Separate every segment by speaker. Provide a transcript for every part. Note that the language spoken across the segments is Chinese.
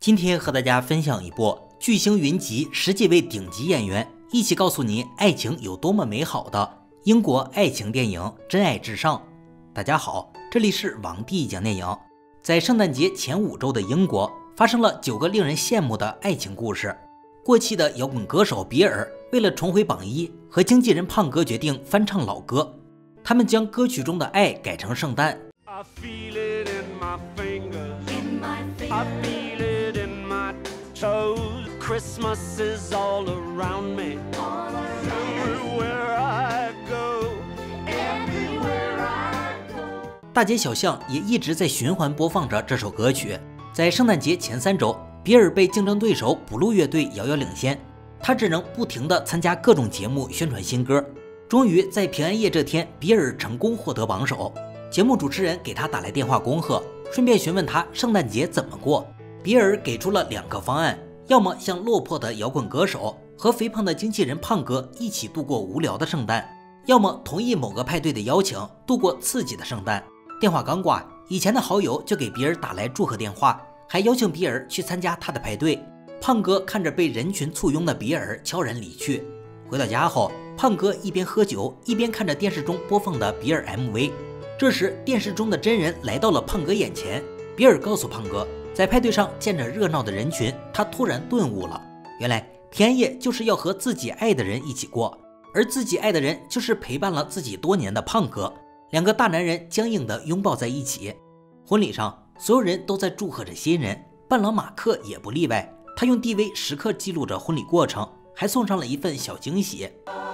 Speaker 1: 今天和大家分享一部巨星云集10几位顶级演员，一起告诉你爱情有多么美好的英国爱情电影《真爱至上》。大家好，这里是王帝讲电影。在圣诞节前5周的英国，发生了9个令人羡慕的爱情故事。过气的摇滚歌手比尔为了重回榜1，和经纪人胖哥决定翻唱老歌。他们将歌曲中的爱改成圣诞。
Speaker 2: Christmas is all around me. Everywhere I go, everywhere I go.
Speaker 1: 大街小巷也一直在循环播放着这首歌曲。在圣诞节前3周，比尔被竞争对手补录乐队遥遥领先，他只能不停地参加各种节目宣传新歌。终于在平安夜这天，比尔成功获得榜首。节目主持人给他打来电话恭贺，顺便询问他圣诞节怎么过。比尔给出了2个方案。要么像落魄的摇滚歌手和肥胖的经纪人胖哥一起度过无聊的圣诞，要么同意某个派对的邀请，度过刺激的圣诞。电话刚挂，以前的好友就给比尔打来祝贺电话，还邀请比尔去参加他的派对。胖哥看着被人群簇拥的比尔悄然离去。回到家后，胖哥一边喝酒一边看着电视中播放的比尔 MV。这时电视中的真人来到了胖哥眼前，比尔告诉胖哥，在派对上见着热闹的人群，他突然顿悟了，原来平安夜就是要和自己爱的人一起过，而自己爱的人就是陪伴了自己多年的胖哥。2个大男人僵硬地拥抱在一起。婚礼上，所有人都在祝贺着新人，伴郎马克也不例外，他用 DV 时刻记录着婚礼过程，还送上了一份小惊喜。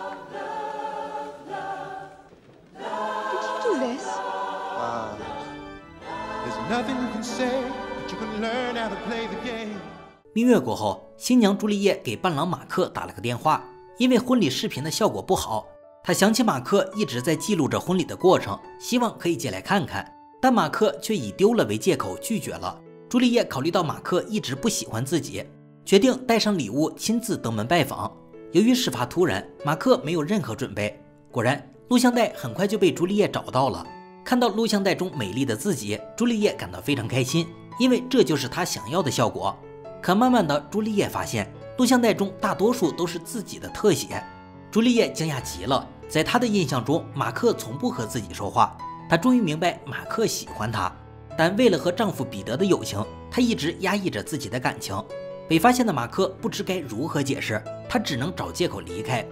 Speaker 1: 蜜月过后，新娘朱丽叶给伴郎马克打了个电话，因为婚礼视频的效果不好，她想起马克一直在记录着婚礼的过程，希望可以借来看看，但马克却以丢了为借口拒绝了。朱丽叶考虑到马克一直不喜欢自己，决定带上礼物亲自登门拜访。由于事发突然，马克没有任何准备。果然，录像带很快就被朱丽叶找到了。看到录像带中美丽的自己，朱丽叶感到非常开心，因为这就是她想要的效果。可慢慢的，朱丽叶发现录像带中大多数都是自己的特写。朱丽叶惊讶极了，在她的印象中，马克从不和自己说话。她终于明白马克喜欢她，但为了和丈夫彼得的友情，她一直压抑着自己的感情。被发现的马克不知该如何解释，他只能找借口离开。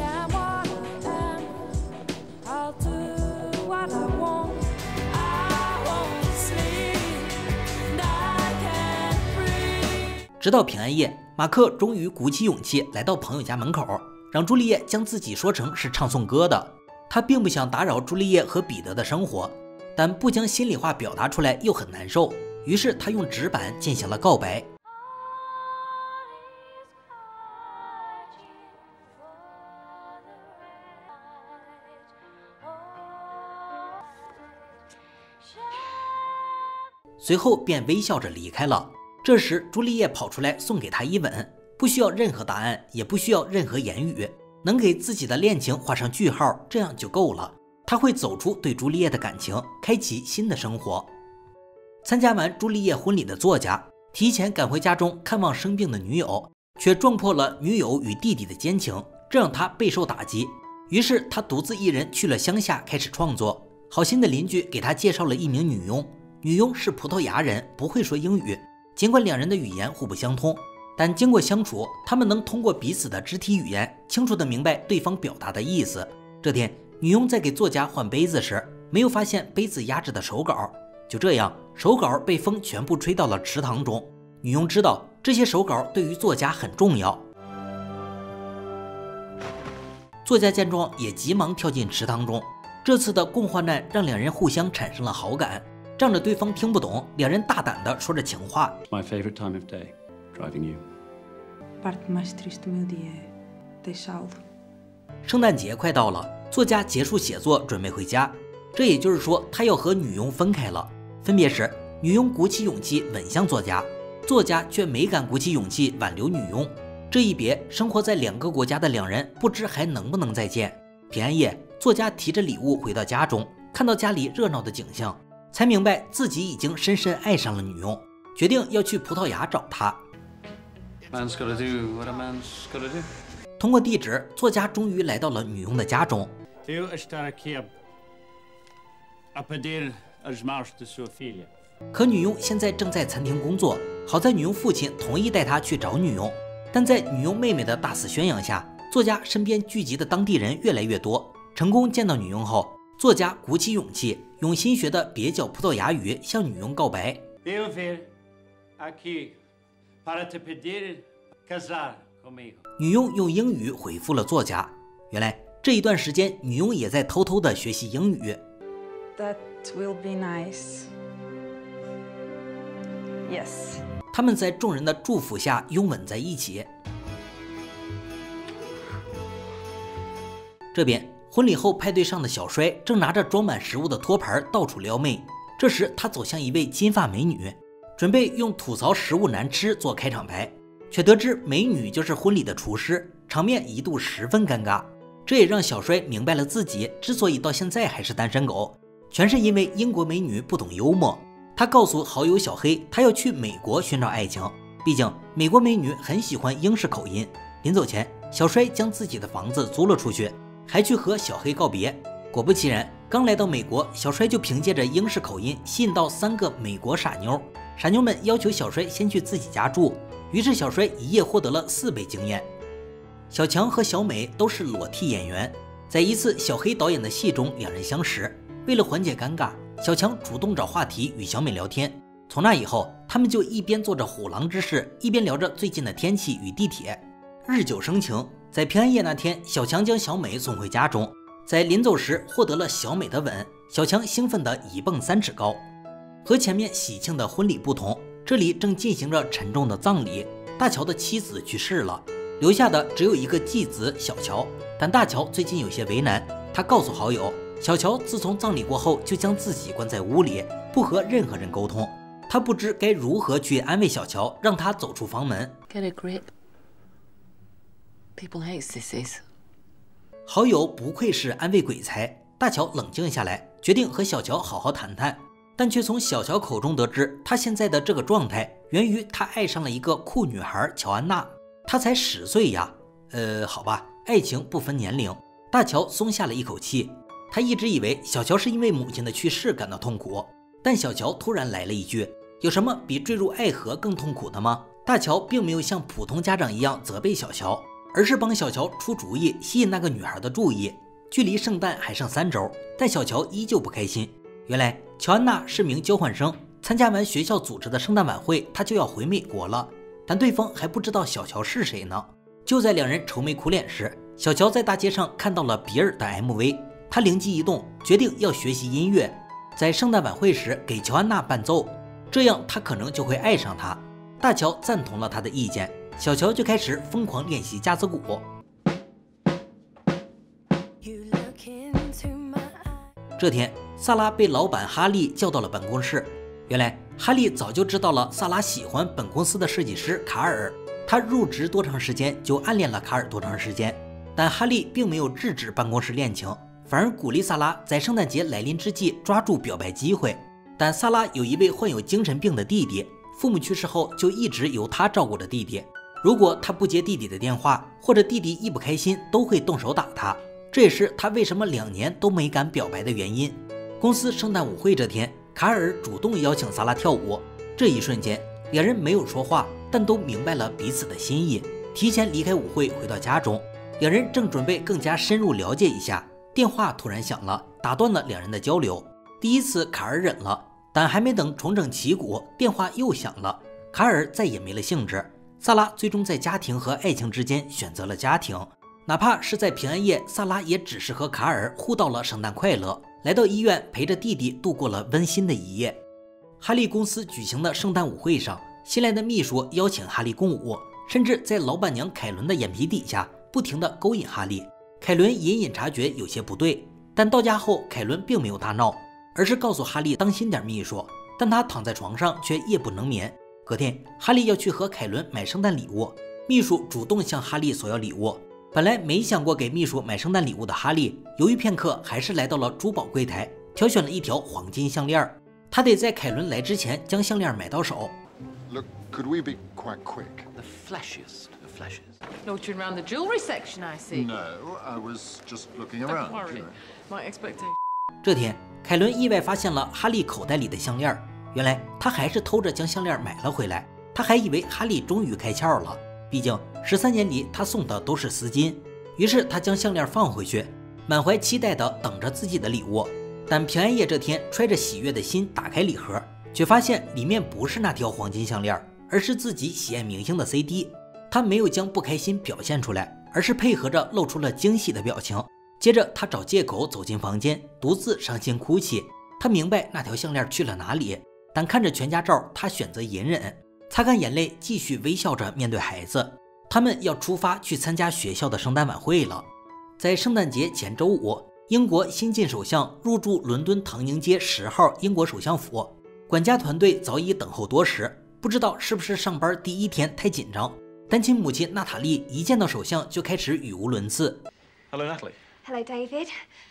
Speaker 1: 直到平安夜，马克终于鼓起勇气来到朋友家门口，让朱丽叶将自己说成是唱颂歌的。他并不想打扰朱丽叶和彼得的生活，但不将心里话表达出来又很难受，于是他用纸板进行了告白。随后便微笑着离开了。这时朱丽叶跑出来送给他一吻，不需要任何答案，也不需要任何言语，能给自己的恋情画上句号，这样就够了。他会走出对朱丽叶的感情，开启新的生活。参加完朱丽叶婚礼的作家提前赶回家中看望生病的女友，却撞破了女友与弟弟的奸情，这让他备受打击。于是他独自一人去了乡下开始创作。好心的邻居给他介绍了一名女佣，女佣是葡萄牙人，不会说英语。尽管2人的语言互不相通，但经过相处，他们能通过彼此的肢体语言清楚地明白对方表达的意思。这天，女佣在给作家换杯子时，没有发现杯子压着的手稿，就这样，手稿被风全部吹到了池塘中。女佣知道这些手稿对于作家很重要，作家见状也急忙跳进池塘中。这次的共患难让2人互相产生了好感。仗着对方听不懂，2人大胆地说着情话。
Speaker 3: My favorite time of day, driving you.
Speaker 4: Parte mais triste do meu dia é deixá-lo.
Speaker 1: 圣诞节快到了，作家结束写作，准备回家。这也就是说，他要和女佣分开了。分别时，女佣鼓起勇气吻向作家，作家却没敢鼓起勇气挽留女佣。这一别，生活在2个国家的2人不知还能不能再见。平安夜，作家提着礼物回到家中，看到家里热闹的景象，才明白自己已经深深爱上了女佣。 决定要去葡萄牙找他。
Speaker 3: Man's gotta do what a man's gotta do.
Speaker 1: 通过地址，作家终于来到了女佣的家中。可女佣现在正在餐厅工作，好在女佣父亲同意带她去找女佣。但在女佣妹妹的大肆宣扬下，作家身边聚集的当地人越来越多。成功见到女佣后，作家鼓起勇气，用新学的蹩脚葡萄牙语向女佣告白。女佣用英语回复了作家。原来这一段时间，女佣也在偷偷的学习英语。
Speaker 4: That will be nice. Yes.
Speaker 1: 他们在众人的祝福下拥吻在一起。这边婚礼后派对上的小衰正拿着装满食物的托盘到处撩妹，这时他走向一位金发美女，准备用吐槽食物难吃做开场白，却得知美女就是婚礼的厨师，场面一度十分尴尬。这也让小衰明白了自己之所以到现在还是单身狗，全是因为英国美女不懂幽默。他告诉好友小黑，他要去美国寻找爱情，毕竟美国美女很喜欢英式口音。临走前，小衰将自己的房子租了出去，还去和小黑告别。果不其然，刚来到美国，小衰就凭借着英式口音吸引到3个美国傻妞。傻妞们要求小衰先去自己家住，于是小衰一夜获得了4倍经验。小强和小美都是裸替演员，在一次小黑导演的戏中，两人相识。为了缓解尴尬，小强主动找话题与小美聊天。从那以后，他们就一边做着虎狼之事，一边聊着最近的天气与地铁，日久生情。在平安夜那天，小强将小美送回家中，在临走时获得了小美的吻，小强兴奋得一蹦3尺高。和前面喜庆的婚礼不同，这里正进行着沉重的葬礼。大乔的妻子去世了，留下的只有一个继子小乔。但大乔最近有些为难，他告诉好友，小乔自从葬礼过后就将自己关在屋里，不和任何人沟通。他不知该如何去安慰小乔，让他走出房门。
Speaker 5: Get a grip. People hate sissies.
Speaker 1: 好友不愧是安慰鬼才，大乔冷静下来，决定和小乔好好谈谈，但却从小乔口中得知，他现在的这个状态源于他爱上了一个酷女孩乔安娜。他才10岁呀。好吧，爱情不分年龄。大乔松下了一口气。他一直以为小乔是因为母亲的去世感到痛苦，但小乔突然来了一句：“有什么比坠入爱河更痛苦的吗？”大乔并没有像普通家长一样责备小乔，而是帮小乔出主意，吸引那个女孩的注意。距离圣诞还剩3周，但小乔依旧不开心。原来乔安娜是名交换生，参加完学校组织的圣诞晚会，她就要回美国了。但对方还不知道小乔是谁呢。就在两人愁眉苦脸时，小乔在大街上看到了比尔的 MV， 他灵机一动，决定要学习音乐，在圣诞晚会时给乔安娜伴奏，这样他可能就会爱上她。大乔赞同了他的意见，小乔就开始疯狂练习架子鼓。这天，萨拉被老板哈利叫到了办公室。原来哈利早就知道了萨拉喜欢本公司的设计师卡尔，他入职多长时间就暗恋了卡尔多长时间。但哈利并没有制止办公室恋情，反而鼓励萨拉在圣诞节来临之际抓住表白机会。但萨拉有一位患有精神病的弟弟，父母去世后就一直由他照顾着弟弟。如果他不接弟弟的电话，或者弟弟一不开心，都会动手打他。这也是他为什么2年都没敢表白的原因。公司圣诞舞会这天，卡尔主动邀请萨拉跳舞。这一瞬间，两人没有说话，但都明白了彼此的心意，提前离开舞会回到家中。两人正准备更加深入了解一下，电话突然响了，打断了两人的交流。第一次卡尔忍了，但还没等重整旗鼓，电话又响了，卡尔再也没了兴致。萨拉最终在家庭和爱情之间选择了家庭，哪怕是在平安夜，萨拉也只是和卡尔互道了圣诞快乐，来到医院陪着弟弟度过了温馨的一夜。哈利公司举行的圣诞舞会上，新来的秘书邀请哈利共舞，甚至在老板娘凯伦的眼皮底下不停地勾引哈利。凯伦隐隐察觉有些不对，但到家后凯伦并没有大闹，而是告诉哈利当心点秘书，但他躺在床上却夜不能眠。隔天，哈利要去和凯伦买圣诞礼物，秘书主动向哈利索要礼物。本来没想过给秘书买圣诞礼物的哈利，犹豫片刻，还是来到了珠宝柜台，挑选了一条黄金项链。他得在凯伦来之前将项链买到手。
Speaker 5: Look, could we be quite quick?
Speaker 3: The fleshiest of fleshes.
Speaker 6: Loitering around the jewellery section, I see.
Speaker 5: No, I was just looking
Speaker 6: Don't
Speaker 5: around.
Speaker 6: worry.
Speaker 5: You know.
Speaker 6: My expectation.
Speaker 1: 这天，凯伦意外发现了哈利口袋里的项链，原来他还是偷着将项链买了回来。他还以为哈利终于开窍了，毕竟13年里他送的都是丝巾。于是他将项链放回去，满怀期待地等着自己的礼物。但平安夜这天，揣着喜悦的心打开礼盒，却发现里面不是那条黄金项链，而是自己喜爱明星的 CD。他没有将不开心表现出来，而是配合着露出了惊喜的表情。接着他找借口走进房间，独自伤心哭泣。他明白那条项链去了哪里，但看着全家照，他选择隐忍，擦干眼泪，继续微笑着面对孩子。他们要出发去参加学校的圣诞晚会了。在圣诞节前周五，英国新晋首相入住伦敦唐宁街10号英国首相府，管家团队早已等候多时。不知道是不是上班第一天太紧张，单亲母亲娜塔莉一见到首相就开始语无伦次。
Speaker 3: Hello, Natalie.
Speaker 7: Hello, David.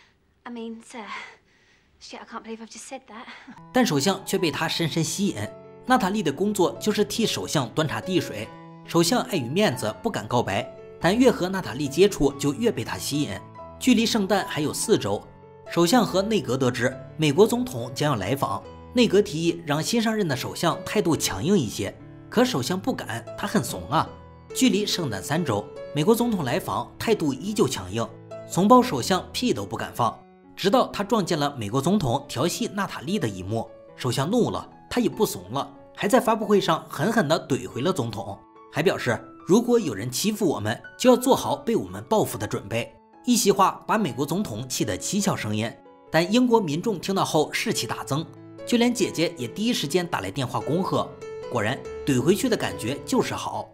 Speaker 7: I mean, sir. Shit, I can't believe I've just said that.
Speaker 1: 但首相却被她深深吸引。娜塔莉的工作就是替首相端茶递水。首相碍于面子不敢告白，但越和娜塔莉接触就越被她吸引。距离圣诞还有4周，首相和内阁得知美国总统将要来访，内阁提议让新上任的首相态度强硬一些，可首相不敢，他很怂啊。距离圣诞3周，美国总统来访，态度依旧强硬，怂包首相屁都不敢放。直到他撞见了美国总统调戏娜塔莉的一幕，首相怒了，他也不怂了，还在发布会上狠狠地怼回了总统，还表示如果有人欺负我们，就要做好被我们报复的准备。一席话把美国总统气得七窍生烟，但英国民众听到后士气大增，就连姐姐也第一时间打来电话恭贺。果然，怼回去的感觉就是好。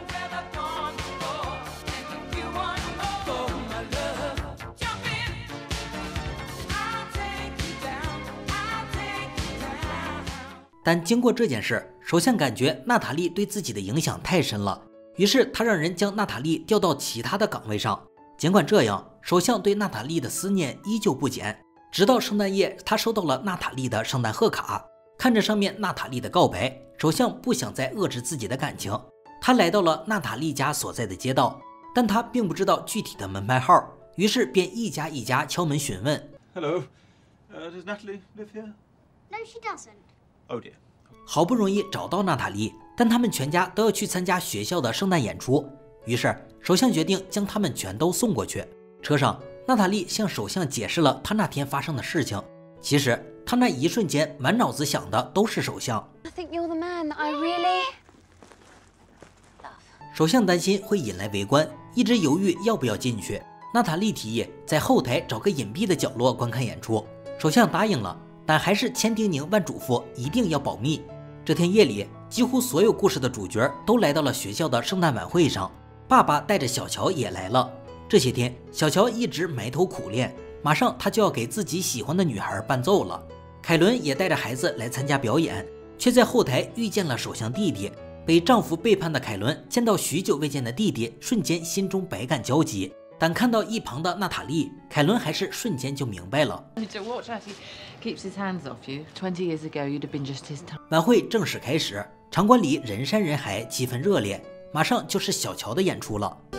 Speaker 1: 但经过这件事，首相感觉娜塔莉对自己的影响太深了，于是他让人将娜塔莉调到其他的岗位上。尽管这样，首相对娜塔莉的思念依旧不减。直到圣诞夜，他收到了娜塔莉的圣诞贺卡，看着上面娜塔莉的告白，首相不想再遏制自己的感情。他来到了娜塔莉家所在的街道，但他并不知道具体的门牌号，于是便一家一家敲门询问。
Speaker 3: Hello. Does Natalie live here?
Speaker 7: No, she doesn't.
Speaker 3: Oh dear.
Speaker 1: 好不容易找到娜塔莉，但他们全家都要去参加学校的圣诞演出，于是首相决定将他们全都送过去。车上，娜塔莉向首相解释了她那天发生的事情。其实她那一瞬间满脑子想的都是首相。
Speaker 7: I think you're the man that I really love.
Speaker 1: 首相担心会引来围观，一直犹豫要不要进去。娜塔莉提议在后台找个隐蔽的角落观看演出，首相答应了，但还是千叮咛万嘱咐一定要保密。这天夜里，几乎所有故事的主角都来到了学校的圣诞晚会上，爸爸带着小乔也来了。这些天，小乔一直埋头苦练，马上他就要给自己喜欢的女孩伴奏了。凯伦也带着孩子来参加表演，却在后台遇见了首相弟弟。被丈夫背叛的凯伦见到许久未见的弟弟，瞬间心中百感交集。但看到一旁的娜塔莉，凯伦还是瞬间就明白了。
Speaker 6: To watch as he keeps his hands off you. 20 years ago, you'd have been just his time.
Speaker 1: 晚会正式开始，场馆里人山人海，气氛热烈。马上就是小乔的演出了。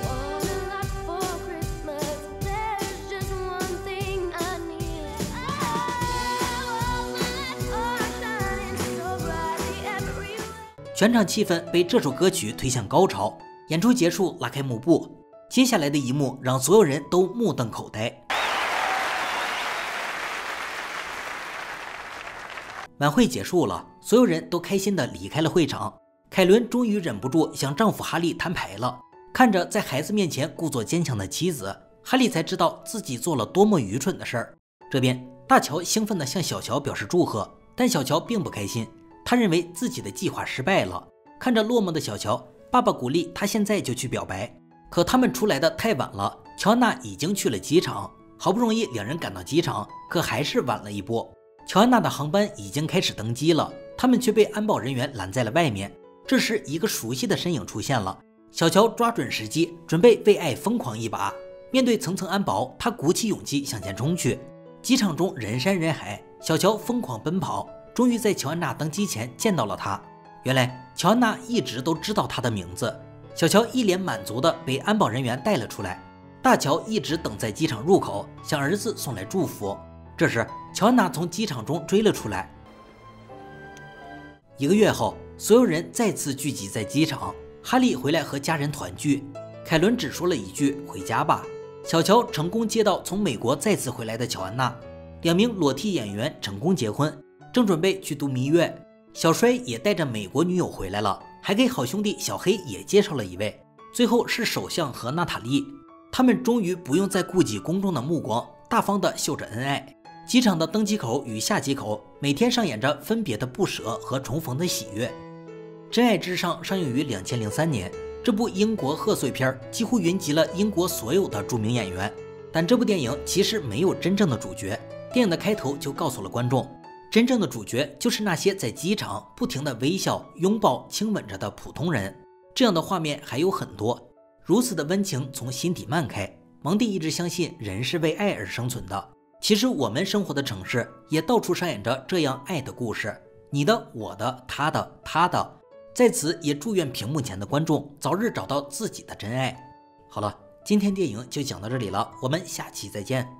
Speaker 1: 全场气氛被这首歌曲推向高潮。演出结束，拉开幕布，接下来的一幕让所有人都目瞪口呆。晚会结束了，所有人都开心地离开了会场。凯伦终于忍不住向丈夫哈利摊牌了。看着在孩子面前故作坚强的妻子，哈利才知道自己做了多么愚蠢的事儿。这边，大乔兴奋地向小乔表示祝贺，但小乔并不开心，他认为自己的计划失败了。看着落寞的小乔，爸爸鼓励他现在就去表白。可他们出来的太晚了，乔安娜已经去了机场。好不容易两人赶到机场，可还是晚了一步。乔安娜的航班已经开始登机了，他们却被安保人员拦在了外面。这时，一个熟悉的身影出现了。小乔抓准时机，准备为爱疯狂一把。面对层层安保，他鼓起勇气向前冲去。机场中人山人海，小乔疯狂奔跑，终于在乔安娜登机前见到了她。 原来乔安娜一直都知道他的名字。小乔一脸满足地被安保人员带了出来。大乔一直等在机场入口，向儿子送来祝福。这时，乔安娜从机场中追了出来。1个月后，所有人再次聚集在机场。哈利回来和家人团聚，凯伦只说了一句“回家吧”。小乔成功接到从美国再次回来的乔安娜，2名裸替演员成功结婚，正准备去度蜜月。小衰也带着美国女友回来了，还给好兄弟小黑也介绍了一位。最后是首相和娜塔莉，他们终于不用再顾及公众的目光，大方地秀着恩爱。机场的登机口与下机口每天上演着分别的不舍和重逢的喜悦。真爱至上上映于2003年，这部英国贺岁片几乎云集了英国所有的著名演员，但这部电影其实没有真正的主角。电影的开头就告诉了观众，真正的主角就是那些在机场不停地微笑、拥抱、亲吻着的普通人。这样的画面还有很多，如此的温情从心底漫开。蒙蒂一直相信人是为爱而生存的，其实我们生活的城市也到处上演着这样爱的故事，你的、我的、他的、他的。在此也祝愿屏幕前的观众早日找到自己的真爱。好了，今天电影就讲到这里了，我们下期再见。